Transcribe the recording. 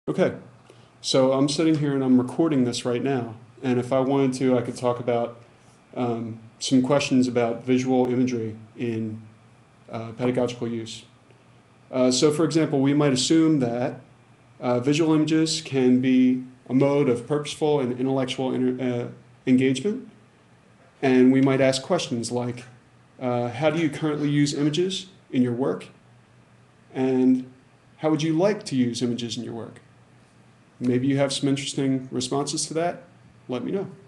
Okay, so I'm sitting here and I'm recording this right now. And if I wanted to, I could talk about some questions about visual imagery in pedagogical use. So for example, we might assume that visual images can be a mode of purposeful and intellectual engagement. And we might ask questions like, how do you currently use images in your work? And how would you like to use images in your work? Maybe you have some interesting responses to that. Let me know.